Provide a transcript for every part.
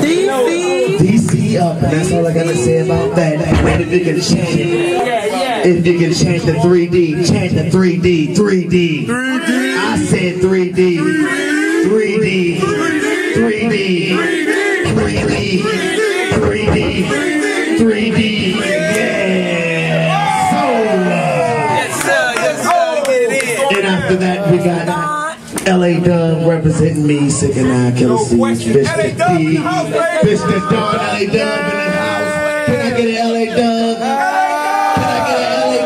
DC up, and that's all I gotta say about that. And if you can change it, if you can change the 3D, change the 3D, 3D. I said 3D, 3D, 3D, 3D, 3D, 3D. Yeah. So, and after that we got LA Dub representing me, Sick and I, Killer C's, Fish the D, Fish the Dawn, LA Dub in the house. Can I get an LA Dub? Can I get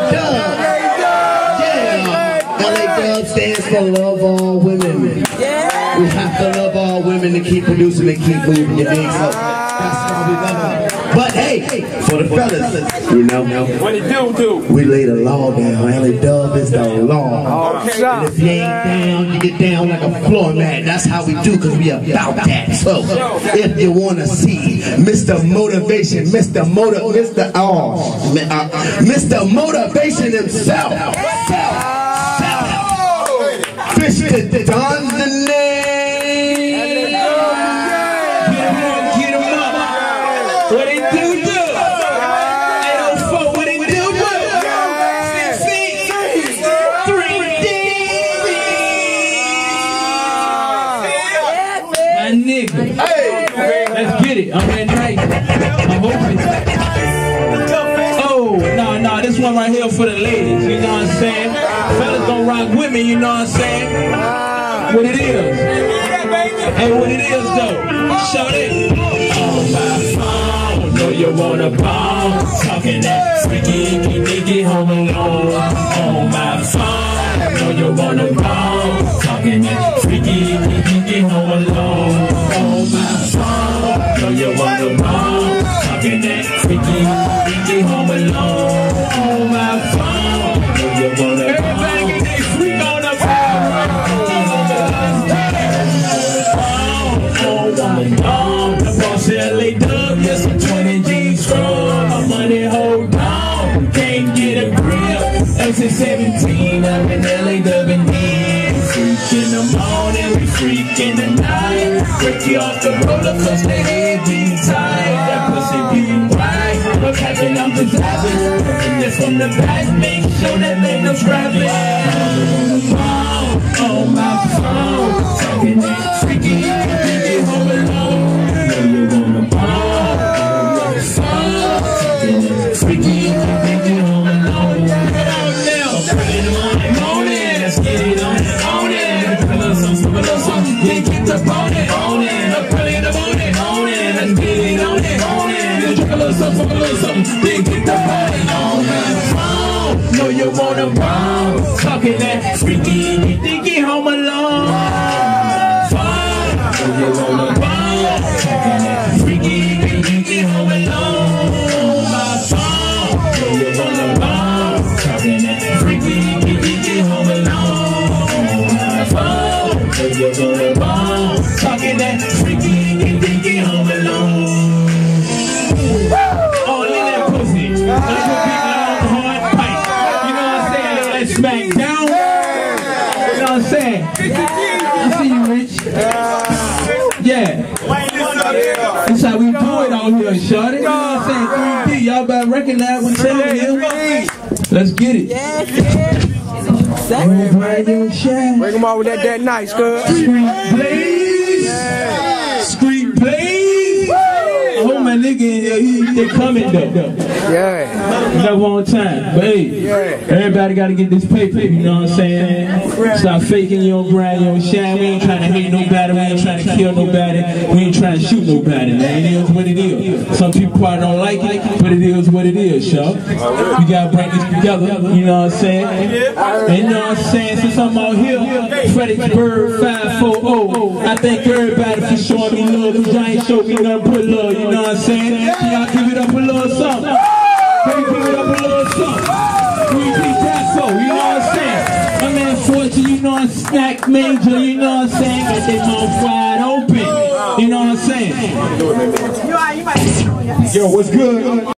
an LA Dub? Yeah. LA Dub stands for love all women. We have to love all women to keep producing and keep moving, you dig? So that's how we love them. But hey, for the fellas, you know, what it do? We lay the law down. LA Dub is the law. And if you ain't down, you get down like a floor mat. That's how we do, because we about that. So if you want to see Mr. Motivation, Mr. Motivation himself, Fish the Dawn, the name. Get him up. What it do? 804, what it do? 6 feet, 3D. My nigga. Let's get it. I'm that night. I'm hoping. Oh, no, this one right here for the ladies. You know what I'm saying? Fellas gonna rock with me, you know what I'm saying? What it is. Hey, what it is though. Show it. On my phone, know you wanna bomb. Talking that freaky, nigga home alone. On my phone, know you wanna bomb. Talking that freaky, nigga home alone. On my phone, know you wanna bomb. Talking that freaky, nigga home alone. On my phone, know you wanna bomb. The boss LA Dub, yes, I'm 20 G's strong. My money hold on, can't get a grip. LC17, I'm in LA Dub and freak in the morning, we freak in the night. Break you off the roller coaster, head being tight. That pussy being right. What's happening? I'm just laughing. Looking this from the back, make sure that man no scrapping. On my phone, talking that freaky, nigga home alone. Know you wanna bomb. Freaky, nigga home alone. Let's get it on it. A little something, then keep the bone on it. Up early in the morning, on it. Let's get it on it. Then drink a little something, then keep the bone on my phone. Know you wanna bomb. Talking that freaky, nigga home alone. Know you wanna bomb. Talking that freaky, nigga home alone. My phone. Know you wanna bomb. Talking that freaky, nigga home alone. My phone. Know you wanna bomb. Talking that freaky, nigga home alone. Oh, look at that pussy. Like a big long hard pipe. You know what I'm saying? Let's smack down. You know what I'm saying? I see you, Rich. Yeah. That's how we do it out here, shorty. You know what I'm saying? 3D. Y'all better recognize what time it is. Let's get it. Bring them all with that nice, cuz. Street Blaze. Street Blaze. I hope my nigga in here, they coming though. Yeah. That one time. But hey, everybody gotta get this paper, you know what I'm saying? Stop faking, you don't grind, you don't shine. We ain't trying to hate nobody, we ain't trying to kill nobody, we ain't trying to shoot nobody, man. It is what it is. Some people probably don't like it, but it is what it is, y'all. We gotta bring this together, you know what I'm saying? And you know what I'm saying? Since I'm out here, Fredericksburg 540, I thank everybody for showing me love, because y'all ain't showed me nothing but love, you know what I'm saying? Y'all give it up a little something. Can we give it up a little something? 3D Bravo, you know what I'm saying? My man Fortune, you know I'm Snack Major, you know what I'm saying? Got their mouth wide open, you know what I'm saying? Yo, what's good?